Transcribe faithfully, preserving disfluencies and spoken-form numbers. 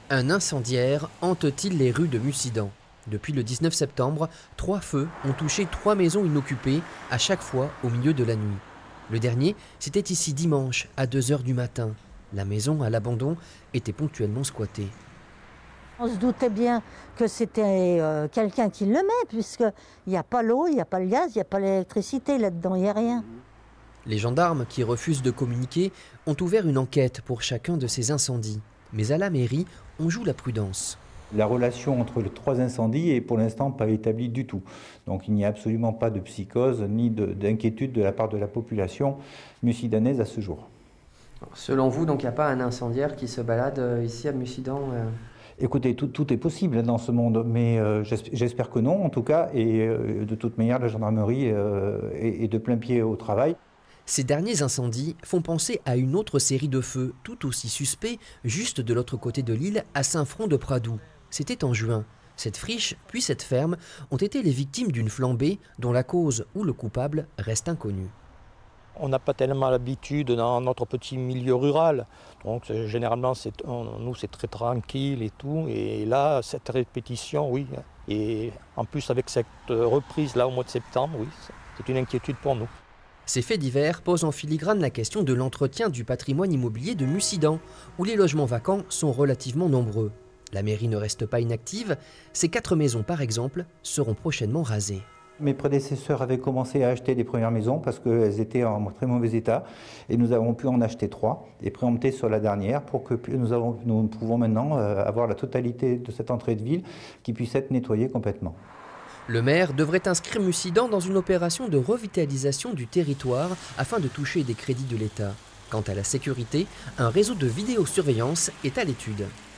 Un incendiaire hante-t-il les rues de Mussidan? Depuis le dix-neuf septembre, trois feux ont touché trois maisons inoccupées, à chaque fois au milieu de la nuit. Le dernier, c'était ici dimanche, à deux heures du matin. La maison, à l'abandon, était ponctuellement squattée. On se doutait bien que c'était euh, quelqu'un qui le met, puisqu'il n'y a pas l'eau, il n'y a pas le gaz, il n'y a pas l'électricité là-dedans, il n'y a rien. Les gendarmes, qui refusent de communiquer, ont ouvert une enquête pour chacun de ces incendies. Mais à la mairie, on joue la prudence. La relation entre les trois incendies est pour l'instant pas établie du tout. Donc il n'y a absolument pas de psychose ni d'inquiétude de, de la part de la population mussidanaise à ce jour. Selon vous, donc il n'y a pas un incendiaire qui se balade ici à Mussidan euh... Écoutez, tout, tout est possible dans ce monde, mais euh, j'espère que non en tout cas, et euh, de toute manière la gendarmerie euh, est, est de plein pied au travail. Ces derniers incendies font penser à une autre série de feux, tout aussi suspects, juste de l'autre côté de l'île, à Saint-Front-de-Pradou. C'était en juin. Cette friche, puis cette ferme, ont été les victimes d'une flambée dont la cause ou le coupable reste inconnu. On n'a pas tellement l'habitude dans notre petit milieu rural, donc généralement on, nous c'est très tranquille et tout, et là cette répétition, oui, et en plus avec cette reprise là au mois de septembre, oui, c'est une inquiétude pour nous. Ces faits divers posent en filigrane la question de l'entretien du patrimoine immobilier de Mussidan, où les logements vacants sont relativement nombreux. La mairie ne reste pas inactive, ces quatre maisons par exemple seront prochainement rasées. Mes prédécesseurs avaient commencé à acheter des premières maisons parce qu'elles étaient en très mauvais état et nous avons pu en acheter trois et préempter sur la dernière pour que nous, avons, nous pouvons maintenant avoir la totalité de cette entrée de ville qui puisse être nettoyée complètement. Le maire devrait inscrire Mussidan dans une opération de revitalisation du territoire afin de toucher des crédits de l'État. Quant à la sécurité, un réseau de vidéosurveillance est à l'étude.